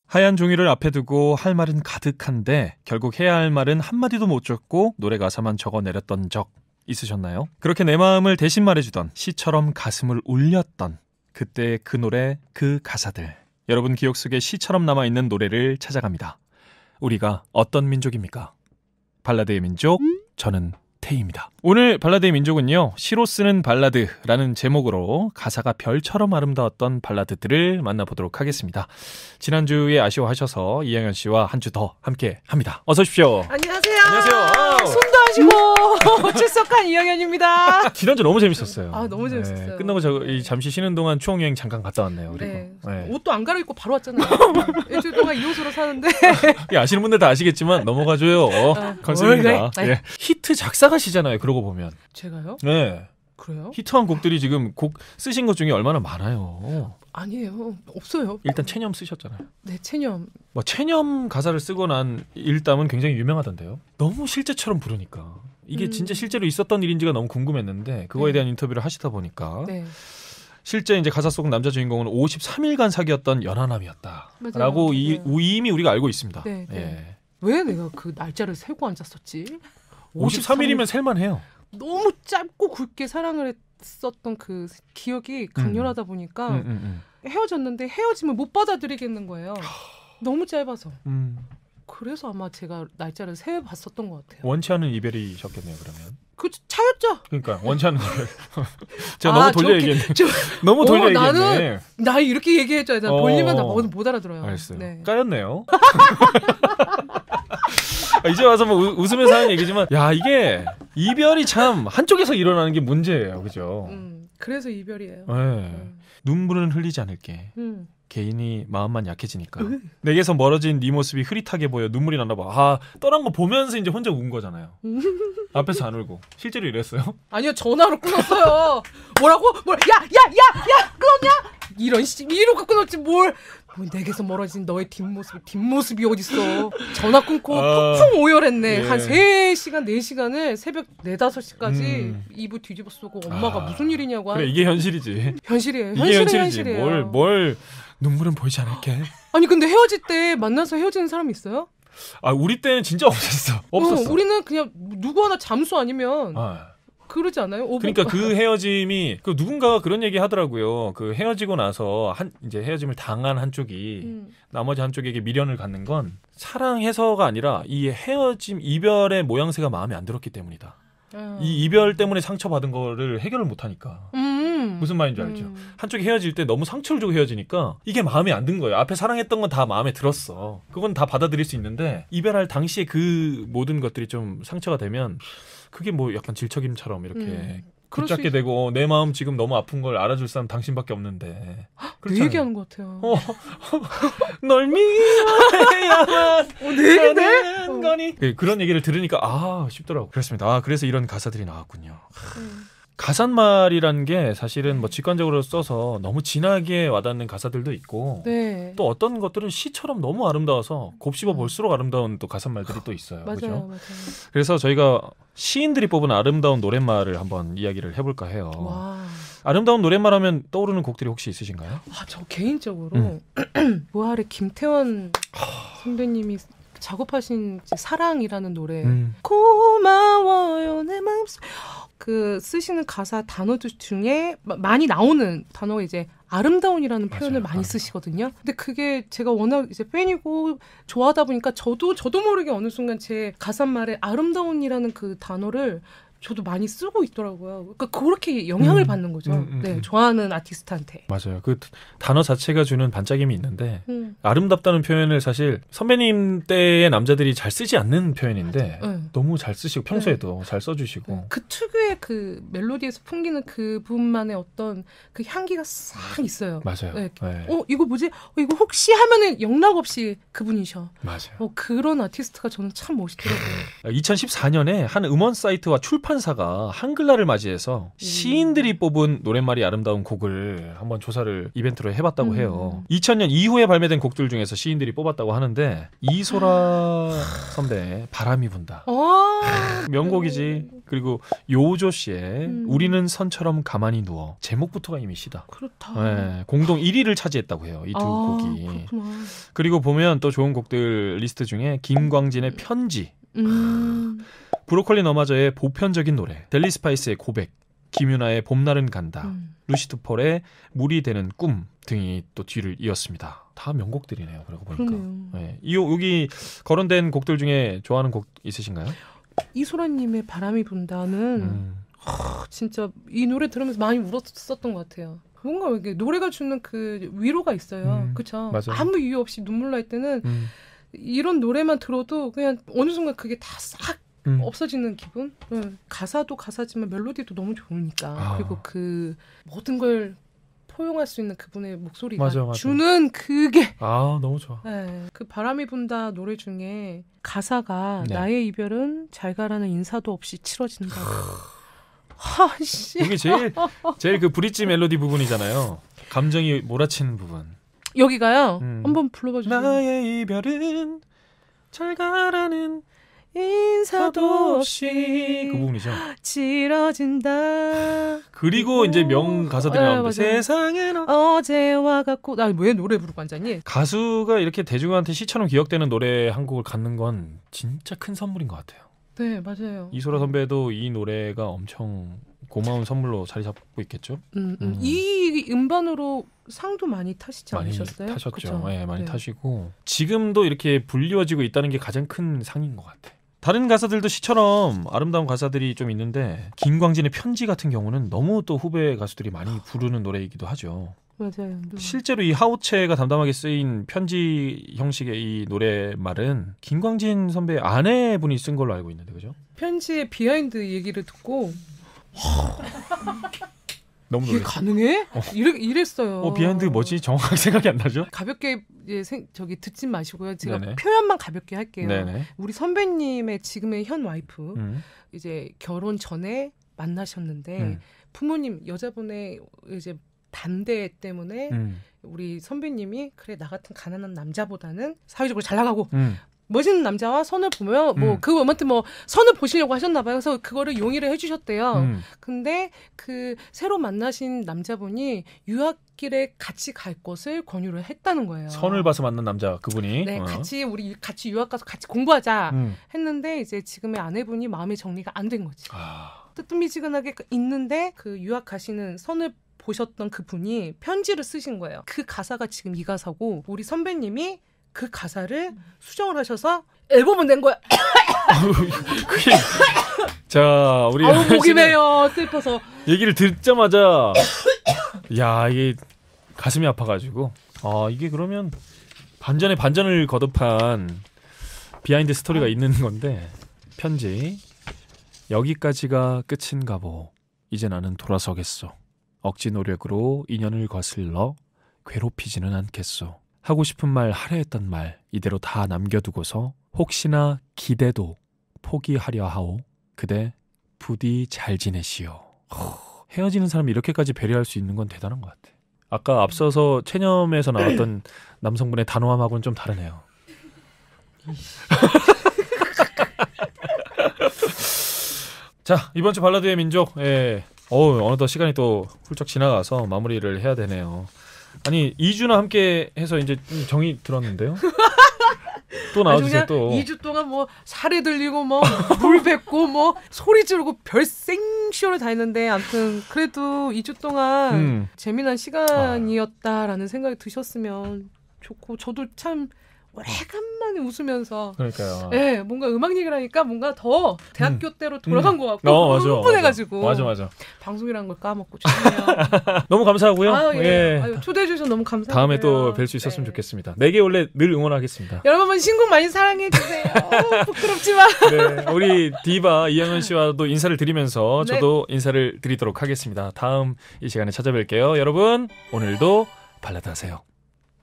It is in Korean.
하얀 종이를 앞에 두고 할 말은 가득한데 결국 해야 할 말은 한마디도 못 적고 노래 가사만 적어내렸던 적 있으셨나요? 그렇게 내 마음을 대신 말해주던, 시처럼 가슴을 울렸던 그때 그 노래, 그 가사들. 여러분 기억 속에 시처럼 남아있는 노래를 찾아갑니다. 우리가 어떤 민족입니까? 발라드의 민족, 저는 태희입니다. 오늘 발라드의 민족은요, 시로 쓰는 발라드라는 제목으로 가사가 별처럼 아름다웠던 발라드들을 만나보도록 하겠습니다. 지난주에 아쉬워하셔서 이영현 씨와 한 주 더 함께 합니다. 어서 오십시오. 안녕하세요. 안녕하세요. 손도 하시고 출석한 이영현입니다. 지난주 너무 재밌었어요. 아, 너무 재밌었어요. 네, 끝나고 잠시 쉬는 동안 추억여행 잠깐 갔다 왔네요. 그리고. 네. 네. 옷도 안 갈아입고 바로 왔잖아요. 일주일 동안 이 옷으로 사는데. 아시는 분들 다 아시겠지만 넘어가줘요. 컨셉입니다. 예. 히트 작사가시잖아요. 그러고 보면. 제가요? 네. 그래요? 히트한 곡들이 지금 곡 쓰신 것 중에 얼마나 많아요. 아니에요. 없어요. 일단 체념 쓰셨잖아요. 네, 체념. 뭐 체념 가사를 쓰고 난 일담은 굉장히 유명하던데요. 너무 실제처럼 부르니까. 이게 진짜 실제로 있었던 일인지가 너무 궁금했는데 그거에 대한 인터뷰를 하시다 보니까 네. 실제 이제 가사 속 남자 주인공은 53일간 사귀었던 연하남이었다. 맞아요. 라고 맞아요. 이미 우리가 알고 있습니다. 네, 네. 예. 왜 내가 그 날짜를 세고 앉았었지? 53일이면 셀만해요. 너무 짧고 굵게 사랑을 했었던 그 기억이 강렬하다 보니까 헤어졌는데 헤어짐을 못 받아들이겠는 거예요. 너무 짧아서. 그래서 아마 제가 날짜를 세봤었던 것 같아요. 원치 않은 이별이셨겠네요, 그러면. 그 차였죠. 그러니까 원치 않은 이별. 제가 너무 돌려 얘기했네. 너무 돌려 얘기했네. 나는 나 이렇게 얘기해줘야 돼. 돌리면 나 못 알아들어요. 알았어요. 네. 까였네요. 이제 와서 뭐 웃으면서 하는 얘기지만, 야, 이게 이별이 참 한쪽에서 일어나는 게 문제예요, 그죠? 그래서 이별이에요. 네. 눈물은 흘리지 않을게. 개인이 마음만 약해지니까. 내게서 멀어진 네 모습이 흐릿하게 보여 눈물이 나나 봐. 아, 떠난 거 보면서 이제 혼자 운 거잖아요. 앞에서 안 울고. 실제로 이랬어요? 아니요, 전화로 끊었어요. 뭐라고? 야, 끊었냐? 이러고 끊었지 뭘. 내게서 멀어진 너의 뒷모습이 어딨어. 전화 끊고 폭풍 오열했네. 예. 한 3시간, 4시간을 새벽 4, 5시까지 이불 뒤집어 쓰고 엄마가 무슨 일이냐고. 그래, 이게 현실이지. 현실이에요. 이게 현실이지. 현실이에요. 뭘 눈물은 보이지 않을게. 아니 근데 헤어질 때 만나서 헤어지는 사람 있어요? 아, 우리 때는 진짜 없었어. 우리는 그냥 누구 하나 잠수 아니면 그러지 않아요? 그러니까 그 헤어짐이 누군가가 그런 얘기 하더라고요. 그 헤어지고 나서 이제 헤어짐을 당한 한쪽이 나머지 한쪽에게 미련을 갖는 건 사랑해서가 아니라 이 헤어짐 이별의 모양새가 마음에 안 들었기 때문이다. 이 이별 때문에 상처받은 거를 해결을 못 하니까. 무슨 말인지 알죠? 한쪽이 헤어질 때 너무 상처를 주고 헤어지니까 이게 마음에 안 든 거예요. 앞에 사랑했던 건 다 마음에 들었어. 그건 다 받아들일 수 있는데 이별할 당시에 그 모든 것들이 좀 상처가 되면 그게 뭐 약간 질척임처럼 이렇게 붙잡게 되고 내 마음 지금 너무 아픈 걸 알아줄 사람 당신밖에 없는데. 내 얘기하는 것 같아요. 널 미워해야만 내 얘기네? 거니? 그런 얘기를 들으니까 쉽더라고. 그렇습니다. 그래서 이런 가사들이 나왔군요. 가사말이라는 게 사실은 뭐 직관적으로 써서 너무 진하게 와닿는 가사들도 있고 또 어떤 것들은 시처럼 너무 아름다워서 곱씹어 볼수록 아름다운 또 가사말들이 또 있어요. 맞아요, 그렇죠? 맞아요. 그래서 저희가 시인들이 뽑은 아름다운 노랫말을 한번 이야기를 해볼까 해요. 와. 아름다운 노랫말 하면 떠오르는 곡들이 혹시 있으신가요? 저 개인적으로 부활의 김태원 선배님이 작업하신 사랑이라는 노래 고마워요 내 마음속 그 쓰시는 가사 단어들 중에 많이 나오는 단어가 이제 아름다운이라는 표현을 많이 쓰시거든요. 근데 그게 제가 워낙 이제 팬이고 좋아하다 보니까 저도 모르게 어느 순간 제 가사말에 아름다운이라는 그 단어를 저도 많이 쓰고 있더라고요. 그러니까 그렇게 영향을 받는 거죠. 네, 좋아하는 아티스트한테. 맞아요. 그 단어 자체가 주는 반짝임이 있는데 아름답다는 표현을 사실 선배님 때의 남자들이 잘 쓰지 않는 표현인데 너무 잘 쓰시고 평소에도 잘 써주시고 그 특유의 그 멜로디에서 풍기는 그 부분만의 어떤 그 향기가 싹 있어요. 맞아요. 네. 네. 이거 뭐지? 이거 혹시 하면은 영락 없이 그분이셔. 맞아요. 그런 아티스트가 저는 참 멋있더라고요. 2014년에 한 음원 사이트와 출판사가 한글날을 맞이해서 시인들이 뽑은 노랫말이 아름다운 곡을 한번 조사를 이벤트로 해봤다고 해요. 2000년 이후에 발매된 곡들 중에서 시인들이 뽑았다고 하는데 이소라 선배의 바람이 분다. 명곡이지. 그리고 요조 씨의 우리는 선처럼 가만히 누워. 제목부터가 이미 시다. 그렇다. 네, 공동 1위를 차지했다고 해요. 이 두 곡이. 그렇구나. 그리고 보면 또 좋은 곡들 리스트 중에 김광진의 편지, 브로콜리 너마저의 보편적인 노래, 델리 스파이스의 고백, 김유나의 봄날은 간다, 루시드 폴의 물이 되는 꿈 등이 또 뒤를 이었습니다. 다 명곡들이네요. 그러고 보니까. 네. 여기 거론된 곡들 중에 좋아하는 곡 있으신가요? 이소라님의 바람이 분다는 진짜 이 노래 들으면서 많이 울었었던 것 같아요. 뭔가 이게 노래가 주는 그 위로가 있어요. 그렇죠. 아무 이유 없이 눈물 날 때는 이런 노래만 들어도 그냥 어느 순간 그게 다 싹 없어지는 기분? 가사도 가사지만 멜로디도 너무 좋으니까. 그리고 그 모든 걸 포용할 수 있는 그분의 목소리가 맞아. 주는 그게 너무 좋아. 네, 그 바람이 분다 노래 중에 가사가 나의 이별은 잘 가라는 인사도 없이 치러진다. 이게 제일 그 브릿지 멜로디 부분이잖아요. 감정이 몰아치는 부분. 여기가요. 한번 불러봐 주세요. 나의 이별은 잘 가라는 인사도 없이 그 부분이죠. 치러진다. 그리고 이제 명가사들이 나오는데 세상에는 어제와 같고. 나 왜 노래 부르고 앉았니? 가수가 이렇게 대중한테 시처럼 기억되는 노래 한 곡을 갖는 건 진짜 큰 선물인 것 같아요. 네, 맞아요. 이소라 선배도 이 노래가 엄청 고마운 선물로 자리 잡고 있겠죠. 이 음반으로 상도 많이 타시지 않으셨어요? 많이 타셨죠. 네, 많이 타시고 지금도 이렇게 불리워지고 있다는 게 가장 큰 상인 것 같아. 다른 가사들도 시처럼 아름다운 가사들이 좀 있는데 김광진의 편지 같은 경우는 너무 또 후배 가수들이 많이 부르는 노래이기도 하죠. 맞아요. 실제로 이 하우체가 담담하게 쓰인 편지 형식의 이 노래말은 김광진 선배의 아내분이 쓴 걸로 알고 있는데 그죠? 편지의 비하인드 얘기를 듣고 너무 이게 가능해? 이랬어요. 비하인드 뭐지? 정확하게 생각이 안 나죠? 가볍게 저기 듣지 마시고요. 제가 표현만 가볍게 할게요. 네네. 우리 선배님의 지금의 현 와이프 이제 결혼 전에 만나셨는데 부모님 여자분의 이제 반대 때문에 우리 선배님이 그래 나 같은 가난한 남자보다는 사회적으로 잘 나가고 멋있는 남자와 선을 보면 뭐 그 아무튼 뭐 선을 보시려고 하셨나 봐요. 그래서 그거를 용의를 해주셨대요. 근데 그 새로 만나신 남자분이 유학길에 같이 갈 것을 권유를 했다는 거예요. 선을 봐서 만난 남자 그분이. 네, 우리 같이 유학 가서 같이 공부하자 했는데 이제 지금의 아내분이 마음의 정리가 안 된 거지. 뜨뜻미지근하게 있는데 그 유학 가시는 선을 보셨던 그 분이 편지를 쓰신 거예요. 그 가사가 지금 이 가사고 우리 선배님이 그 가사를 수정을 하셔서 앨범을 낸 거야. 자, 우리 목이 메요. 슬퍼서 얘기를 듣자마자 야, 이게 가슴이 아파가지고 이게 그러면 반전에 반전을 거듭한 비하인드 스토리가 있는 건데 편지 여기까지가 끝인가 보. 이제 나는 돌아서겠어. 억지 노력으로 인연을 거슬러 괴롭히지는 않겠소. 하고 싶은 말 하려 했던 말 이대로 다 남겨두고서 혹시나 기대도 포기하려 하오. 그대 부디 잘 지내시오. 헤어지는 사람이 이렇게까지 배려할 수 있는 건 대단한 것 같아. 아까 앞서서 체념에서 나왔던 남성분의 단호함하고는 좀 다르네요. 자, 이번 주 발라드의 민족. 어느덧 시간이 또 훌쩍 지나가서 마무리를 해야 되네요. 아니 2주나 함께 해서 이제 정이 들었는데요. 또 나와주세요. 또 2주 동안 뭐 사례 들리고 뭐 물 뱉고 뭐 소리 지르고 별 생쇼를 다 했는데 아무튼 그래도 2주 동안 재미난 시간이었다라는 생각이 드셨으면 좋고 저도 참 오래간만에 웃으면서 그러니까요. 네, 뭔가 음악 얘기를 하니까 뭔가 더 대학교 때로 돌아간 것 같고 흥분해가지고 맞아. 방송이라는 걸 까먹고 죄송해요. 너무 감사하고요. 초대해 주셔서 너무 감사합니다. 다음에 또 뵐 수 있었으면 좋겠습니다. 내게 원래 늘 응원하겠습니다. 여러분 신곡 많이 사랑해 주세요. 부끄럽지만. 네, 우리 디바 이영은 씨와도 인사를 드리면서 저도 인사를 드리도록 하겠습니다. 다음 이 시간에 찾아뵐게요. 여러분 오늘도 발라드 하세요.